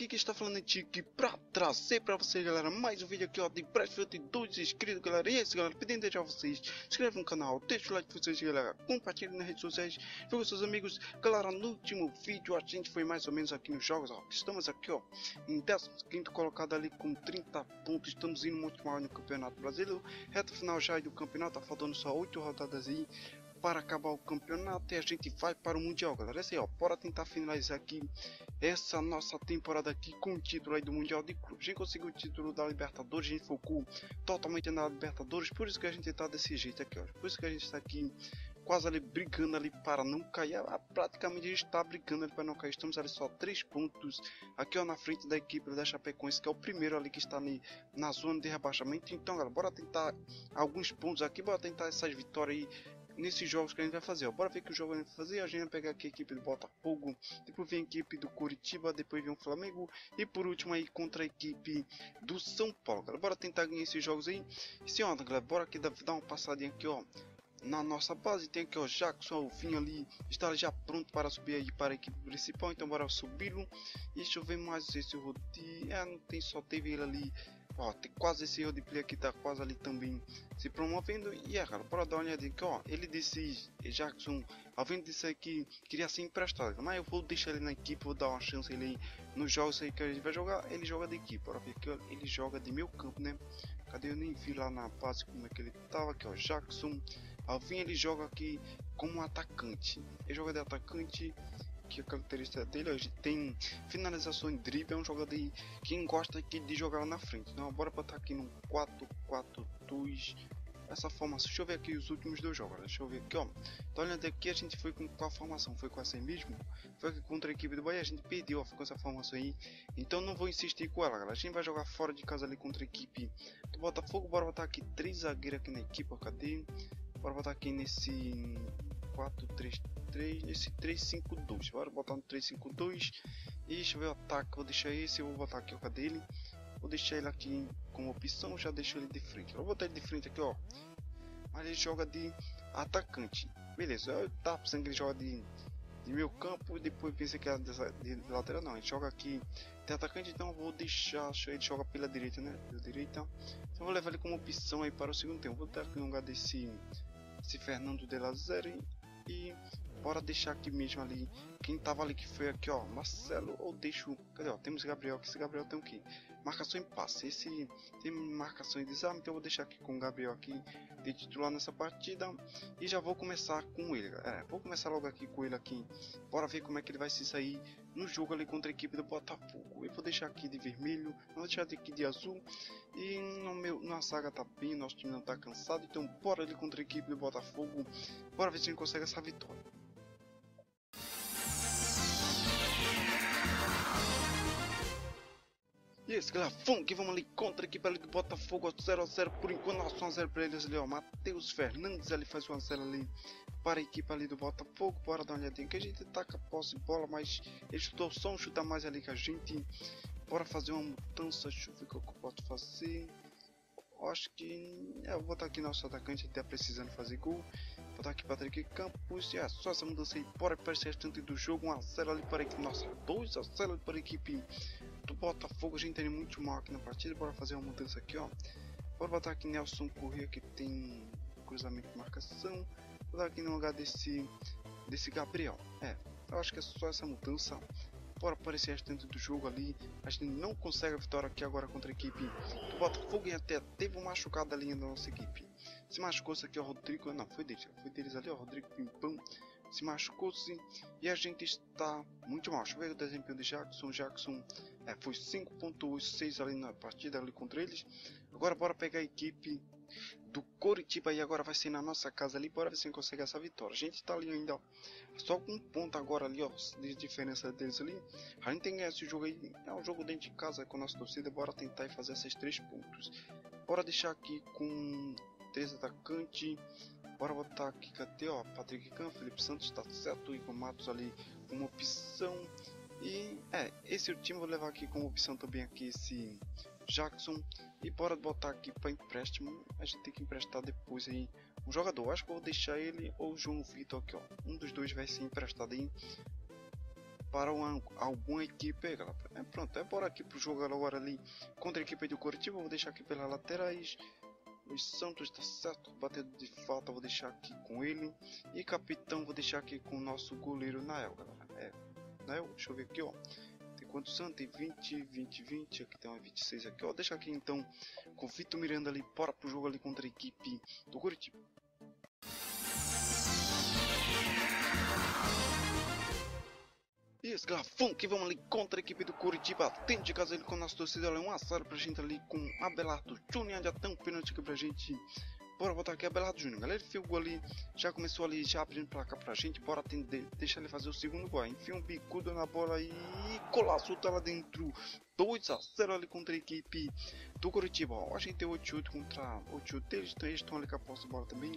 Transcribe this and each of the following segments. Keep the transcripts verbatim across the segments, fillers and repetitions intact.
que está falando é Tiki pra trazer pra vocês, galera, mais um vídeo aqui, ó, de Battlefield dois inscritos, galera. E esse, galera, pedindo deixar vocês se inscrevam no canal, deixa o like de vocês, galera, compartilhem nas redes sociais, vê com seus amigos. Galera, no último vídeo a gente foi mais ou menos aqui nos jogos, ó, estamos aqui, ó, em décimo quinto colocado ali com trinta pontos, estamos indo muito mal no Campeonato Brasileiro, reta final já do campeonato, tá faltando só oito rodadas aí para acabar o campeonato e a gente vai para o Mundial, galera. Esse aí, ó, bora tentar finalizar aqui essa nossa temporada aqui com o título aí do Mundial de Clube. A gente conseguiu o título da Libertadores, a gente focou totalmente na Libertadores, por isso que a gente tá desse jeito aqui, ó. Por isso que a gente está aqui quase ali brigando ali para não cair. Ah, praticamente a gente está brigando ali para não cair. Estamos ali só três pontos aqui, ó, na frente da equipe da Chapecoense, que é o primeiro ali que está ali na zona de rebaixamento. Então, galera, bora tentar alguns pontos aqui, bora tentar essas vitórias aí nesses jogos que a gente vai fazer, ó. Bora ver que o jogo a gente vai fazer. A gente vai pegar aqui a equipe do Botafogo, depois vem a equipe do Curitiba, depois vem o Flamengo e por último aí contra a equipe do São Paulo, galera. Bora tentar ganhar esses jogos aí. Sim, ó, galera, bora aqui dar uma passadinha aqui, ó, na nossa base. Tem aqui, ó, Jackson Alvinho ali, está já pronto para subir aí para a equipe principal, então bora subi-lo. E deixa eu ver mais esse Rodi, é, não tem, só teve ele ali. Ó, tem quase esse roleplay aqui, tá quase ali também se promovendo. E é, cara, bora dar uma olhadinha aqui, ó. Ele disse, Jackson, Alvinho disse aí que queria ser emprestado, mas eu vou deixar ele na equipe, vou dar uma chance ele aí nos jogos aí que a gente vai jogar. Ele joga de equipe, bora ver aqui, ó, ele joga de meio campo, né? Cadê? Eu nem vi lá na base como é que ele tava aqui, ó. Jackson Alvinho, ele joga aqui como atacante, ele joga de atacante. Que a característica dele, hoje tem finalização em drible, é um jogador de quem gosta aqui de jogar lá na frente. Então bora botar aqui no quatro quatro dois, essa formação. Deixa eu ver aqui os últimos dois jogos, deixa eu ver aqui, ó. Então olhando aqui, a gente foi com qual formação? Foi com essa mesmo? Foi aqui contra a equipe do Bahia, a gente perdeu, ó, foi com essa formação aí. Então não vou insistir com ela, galera. A gente vai jogar fora de casa ali contra a equipe do Botafogo. Bora botar aqui três zagueiros aqui na equipe, ó, cadê? Bora botar aqui nesse quatro três três, nesse três cinco dois. Bora botar no três cinco dois. E deixa eu ver o ataque. Vou deixar esse. Eu vou botar aqui, ó, cadê ele? Vou deixar ele aqui como opção. Já deixo ele de frente. Eu vou botar ele de frente aqui, ó. Mas ele joga de atacante. Beleza. Eu tava pensando que ele joga de, de meio campo. E depois pensei que era de, de lateral. Não, ele joga aqui de atacante. Então eu vou deixar. Ele joga pela direita, né? Pela direita. Então eu vou levar ele como opção aí para o segundo tempo. Vou botar aqui no lugar desse. Esse Fernando de la Zere. E bora deixar aqui mesmo ali quem tava ali, que foi aqui, ó, Marcelo, ou deixo, cadê, ó, temos Gabriel, que esse Gabriel tem o que? Marcação em passe, esse tem marcação em desarme, então eu vou deixar aqui com o Gabriel aqui de titular nessa partida e já vou começar com ele, é, vou começar logo aqui com ele aqui, bora ver como é que ele vai se sair no jogo ali contra a equipe do Botafogo. Eu vou deixar aqui de vermelho, vou deixar aqui de azul e no meu, na saga tá bem, nosso time não tá cansado, então bora ali contra a equipe do Botafogo, bora ver se a gente consegue essa vitória. E esse, galera, vamos que vamos ali contra a equipe ali do Botafogo, zero a zero por enquanto, nossa, um a zero para eles ali, ó, Matheus Fernandes ali faz um a zero ali para a equipe ali do Botafogo. Bora dar uma olhadinha que a gente taca a posse de bola, mas ele chutou só um chuta mais ali que a gente. Bora fazer uma mudança, deixa eu ver o que eu posso fazer. Acho que é, eu vou botar aqui nosso atacante, até precisando fazer gol. Vou botar aqui Patrick Campos, e é só essa mudança aí, bora para esse restante do jogo, um a zero ali para a equipe, nossa, dois a zero para a equipe do Botafogo. A gente tem muito mal aqui na partida, bora fazer uma mudança aqui, ó. Bora botar aqui Nelson Corrêa, que tem cruzamento de marcação. Vou botar aqui no lugar desse, desse Gabriel, é, eu acho que é só essa mudança. Bora aparecer restante do jogo ali. A gente não consegue a vitória aqui agora contra a equipe do Botafogo e até teve um machucado ali na nossa equipe. Se machucou-se aqui, ó, Rodrigo, não, foi deles, foi deles ali, ó, Rodrigo Pimpão. Se machucou-se e a gente está muito mal. Deixa eu ver o desempenho de Jackson. Jackson é, foi cinco ponto seis ali na partida ali contra eles. Agora bora pegar a equipe do Curitiba e agora vai ser na nossa casa ali, bora ver se a gente consegue essa vitória. A gente tá ali ainda, ó, só com um ponto agora ali, ó, de diferença deles ali. A gente tem que ganhar esse jogo aí, é um jogo dentro de casa com a nossa torcida, bora tentar e fazer esses três pontos. Bora deixar aqui com três atacantes, bora botar aqui, cadê, ó, Patrick Campos, Felipe Santos, tá certo, Igor Matos ali como opção. E é, esse é o time, vou levar aqui como opção também aqui esse Jackson. E bora botar aqui para empréstimo, a gente tem que emprestar depois aí um jogador. Acho que eu vou deixar ele ou o João Vitor aqui, ó. Um dos dois vai ser emprestado aí para uma, alguma equipe aí, galera. É, pronto, é bora aqui pro jogo agora ali contra a equipe do Coritiba. Vou deixar aqui pelas laterais. Luiz Santos tá certo, batendo de falta, vou deixar aqui com ele. E capitão, vou deixar aqui com o nosso goleiro Nael, galera. É, Nael, deixa eu ver aqui, ó. Tem quantos anos? Tem vinte, vinte, vinte. Aqui tem uma vinte e seis aqui, ó. Deixa aqui então com o Vitor Miranda ali. Bora pro jogo ali contra a equipe do Coritiba. E esse garrafão que vamos ali contra a equipe do Coritiba. Dentro de casa ele com a nossa torcida. É um azar pra gente ali com Abelardo Júnior. Já tem um pênalti aqui pra gente. Bora botar aqui Abelardo Júnior. Galera, ele fez o gol ali. Já começou ali, já abrindo pra cá pra gente. Bora atender. Deixa ele fazer o segundo gol. Enfia um bicudo na bola e colaço tá lá dentro. dois a zero ali contra a equipe do Coritiba. Ó, a gente tem oito a oito contra oito a oito deles. Então eles estão ali com a posse de bola também.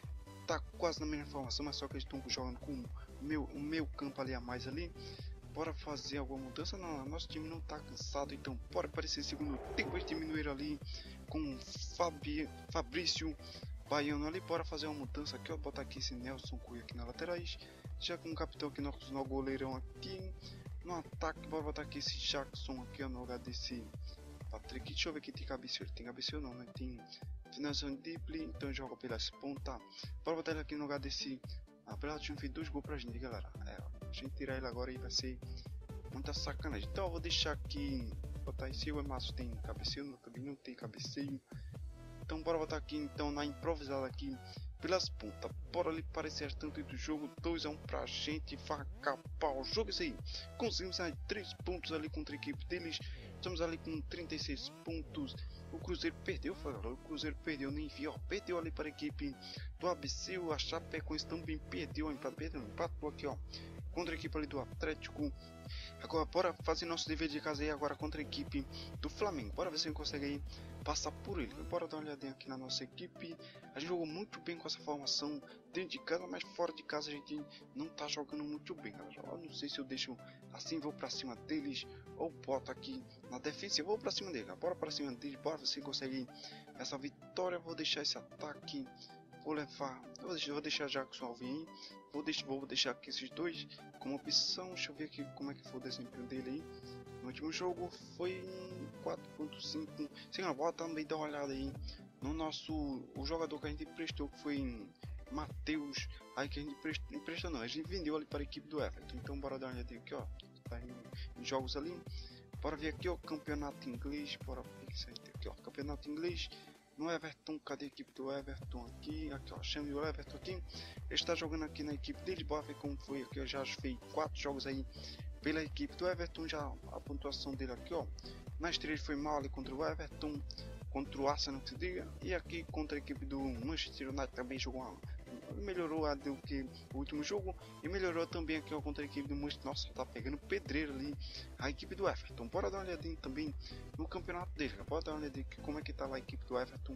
Tá quase na mesma formação, mas só que eles estão jogando com o meu, o meu campo ali a mais ali. Bora fazer alguma mudança? Não, nosso time não tá cansado, então bora aparecer segundo tempo. Eles diminuíram ali com Fabi, Fabrício Baiano ali. Bora fazer uma mudança aqui, ó. Botar aqui esse Nelson Cunha aqui na laterais. Já com o capitão aqui, nosso no goleirão aqui. No ataque, bora botar aqui esse Jackson aqui, ó, no lugar desse Patrick. Deixa eu ver aqui, tem cabeceio. Tem cabeceio não, né? Tem finalização deeply, então joga pelas pontas. Bora botar ele aqui no lugar desse. Ah, pela time fez dois gols pra gente, galera. É, a gente tirar ele agora e vai ser muita sacanagem. Então eu vou deixar aqui. Botar esse o Emerson tem cabeceio, não, também não tem cabeceio. Então bora botar aqui então na improvisada aqui pelas pontas. Bora ali parecer tanto do jogo. dois a um pra gente. Vai acabar o jogo. Isso aí. Conseguimos aí três pontos ali contra a equipe deles. Estamos ali com trinta e seis pontos. O Cruzeiro perdeu, o Cruzeiro perdeu, nem vi, ó, perdeu ali para a equipe do A B C, a Chapecoense também perdeu, empatou, empatou aqui, ó, contra a equipe ali do Atlético. Agora bora fazer nosso dever de casa aí agora contra a equipe do Flamengo. Bora ver se a gente consegue aí passar por ele. Bora dar uma olhadinha aqui na nossa equipe. A gente jogou muito bem com essa formação dentro de casa, mas fora de casa a gente não tá jogando muito bem, galera. Eu não sei se eu deixo assim, vou pra cima deles ou boto aqui na defesa. Eu vou pra cima deles, bora pra cima deles. Bora ver se consegue essa vitória. Vou deixar esse ataque. Vou levar, eu vou deixar, vou deixar Jackson Alvin, vou deixar, vou deixar aqui esses dois como opção. Deixa eu ver aqui como é que foi o desempenho dele aí. No último jogo foi quatro ponto cinco. Sim, bora também dar uma olhada aí no nosso, o jogador que a gente emprestou, que foi Matheus, aí que a gente emprestou, emprestou não, a gente vendeu ali para a equipe do Everton. Então bora dar uma olhada aqui, ó, tá em, em jogos ali. Bora ver aqui, ó, campeonato inglês, bora ver isso aí aqui, ó, campeonato inglês. No Everton, cadê a equipe do Everton aqui? Aqui, ó, chame o Everton aqui. Ele está jogando aqui na equipe dele. Bora ver como foi aqui. Eu já fez quatro jogos aí pela equipe do Everton. Já a pontuação dele aqui, ó. Nas três foi mal ali contra o Everton, contra o Arsenal, que se diga. E aqui contra a equipe do Manchester United também jogou uma. Melhorou a do que o último jogo e melhorou também aqui ó, contra a equipe do Manchester. Nossa, tá pegando pedreiro ali a equipe do Everton. Bora dar uma olhadinha também no campeonato dele. Bora dar uma olhadinha aqui como é que tá lá a equipe do Everton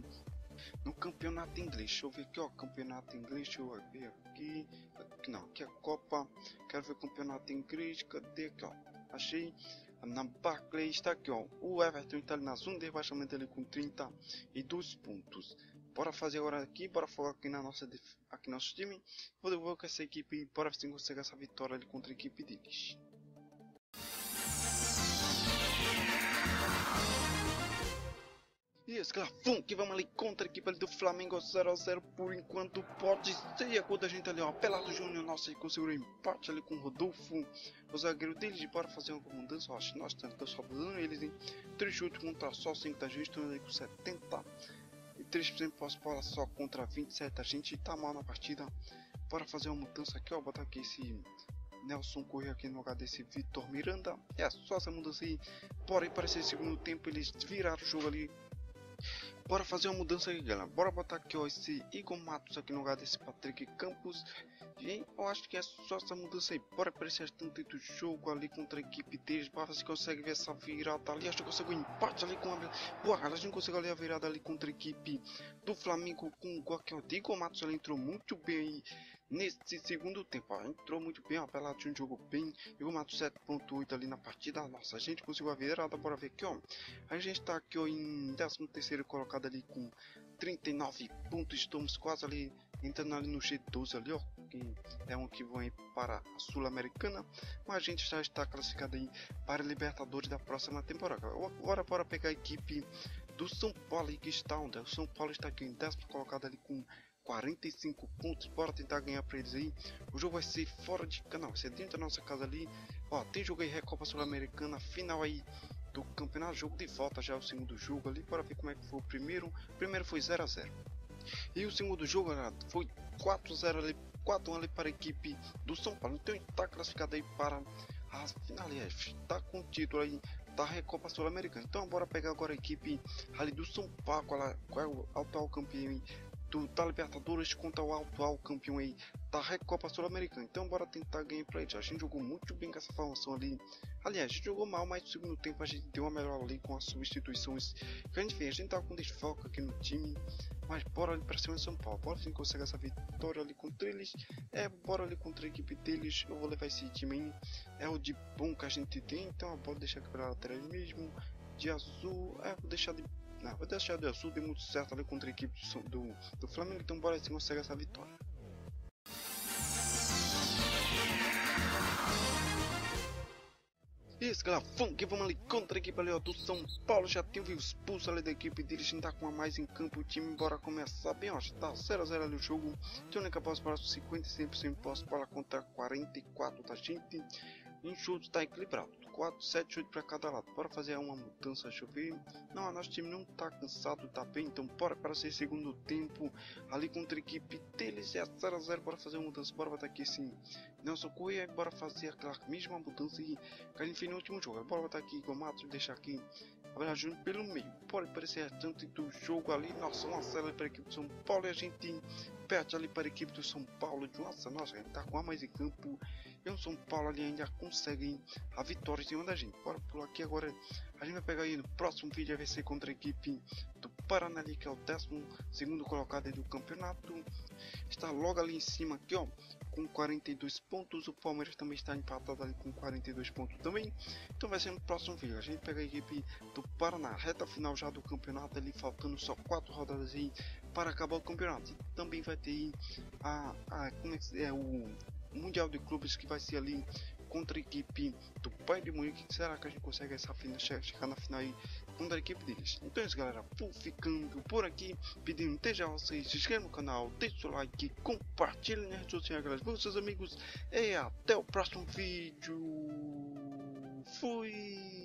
no campeonato inglês. Deixa eu ver aqui, ó, campeonato inglês. Deixa eu ver aqui. aqui não, aqui é a Copa. Quero ver o campeonato inglês. Cadê aqui, ó? Achei. Na Barclays está aqui, ó. O Everton está ali na zona de rebaixamento ali com trinta e dois pontos. Bora fazer agora aqui, bora focar aqui na nossa aqui nosso time. Vou devolver com essa equipe, bora ver se consegue essa vitória ali contra a equipe deles. E esse garfão que vamos ali contra a equipe ali do Flamengo zero a zero por enquanto. Pode ser a cor da gente ali, ó. Abelardo Júnior, nossa, ele conseguiu um empate ali com o Rodolfo, o zagueiro deles. Bora fazer uma mudança, ó. Nós estamos só dando eles em três chutes contra só cinco da gente, estão ali com setenta. E três por cento pós-bola só contra vinte e sete. A gente tá mal na partida. Bora fazer uma mudança aqui, ó. Botar aqui esse Nelson Correia aqui no lugar desse Vitor Miranda. É só essa mudança aí. Bora ir para esse segundo tempo. Eles viraram o jogo ali. Bora fazer uma mudança aqui, galera. Bora botar aqui, ó, esse Igor Matos aqui no lugar desse Patrick Campos. E eu acho que é só essa mudança aí. Bora aparecer tanto do jogo ali contra a equipe deles. Bora ver se consegue ver essa virada ali. Acho que consegue um empate ali com a. Boa, a gente conseguiu ali a virada ali contra a equipe do Flamengo com o gol aqui, ó. Igor Matos ele entrou muito bem aí nesse segundo tempo, ó. Entrou muito bem, ó. Peladinho jogou bem. Igor Matos sete ponto oito ali na partida. Nossa, a gente conseguiu a virada. Bora ver aqui, ó. A gente tá aqui, ó, em décimo terceiro colocado ali com trinta e nove pontos. Estamos quase ali entrando ali no G doze ali, ó, que é um que vai para a Sul-Americana, mas a gente já está classificado aí para a Libertadores da próxima temporada. Agora bora pegar a equipe do São Paulo aí, que está onde? O São Paulo está aqui em décimo colocado ali com quarenta e cinco pontos, bora tentar ganhar para eles aí. O jogo vai ser fora de canal, vai ser dentro da nossa casa ali, ó, tem jogo aí, Recopa Sul-Americana, final aí do campeonato, jogo de volta já, o segundo jogo ali, bora ver como é que foi o primeiro. O primeiro foi zero a zero e o segundo jogo, galera, foi quatro a zero ali, quatro a um ali para a equipe do São Paulo. Então está classificado aí para as finais, está com o título aí da Recopa Sul-Americana. Então bora pegar agora a equipe ali do São Paulo, qual é o atual campeão aí do, da Libertadores contra o atual campeão aí da Recopa Sul-Americana. Então bora tentar ganhar para eles. A gente jogou muito bem com essa formação ali. Aliás, a gente jogou mal, mas no segundo tempo a gente deu uma melhor ali com as substituições que a gente fez. A gente tava com desfoque aqui no time, mas bora ali para cima de São Paulo. Bora se consegue essa vitória ali contra eles. É, bora ali contra a equipe deles. Eu vou levar esse time aí. É o de bom que a gente tem, então pode deixar aqui para lateral mesmo. De azul, é, vou deixar de. Não, vou deixar de azul, deu muito certo ali contra a equipe do, do Flamengo, então bora se consegue essa vitória. Isso, galera, vamos que vamos ali contra a equipe ali, ó, do São Paulo. Já teve o expulso ali da equipe deles, a gente tá com a mais em campo, o time bora começar bem, ó, já tá zero a zero ali o jogo. Tem única posse para cinquenta e cinco por cento posse para contra quarenta e quatro da gente. Em chute tá equilibrado, quatro, sete, oito para cada lado. Bora fazer uma mudança, deixa eu ver. Não, nosso time não tá cansado, tá bem, então bora para ser segundo tempo ali contra a equipe deles, é zero a zero. Bora fazer uma mudança, bora botar aqui assim Nelson Correia, bora fazer aquela mesma mudança que a gente fez no último jogo. Bora botar aqui igual Matos, deixar aqui abrangendo pelo meio. Pode parecer tanto do jogo ali, nossa, uma cela para a equipe do São Paulo e a gente perde ali para a equipe do São Paulo. Nossa, nossa, a gente tá com a mais em campo. E o São Paulo ali ainda consegue a vitória em cima da gente. Bora pular aqui agora. A gente vai pegar aí no próximo vídeo, vai ser contra a equipe do Paraná, que é o décimo segundo colocado aí do campeonato. Está logo ali em cima aqui, ó, com quarenta e dois pontos. O Palmeiras também está empatado ali com quarenta e dois pontos também. Então vai ser no próximo vídeo. A gente pega a equipe do Paraná, reta final já do campeonato ali, faltando só quatro rodadas aí para acabar o campeonato. E também vai ter aí a, a como é que é o Mundial de Clubes, que vai ser ali contra a equipe do Bayern de Munique. Será que a gente consegue essa final, chegar na final aí contra a equipe deles? Então é isso, galera, vou ficando por aqui, pedindo desde já vocês se inscrevam no canal, deixe o like, compartilhem nas redes sociais, galera, com seus amigos, e até o próximo vídeo. Fui!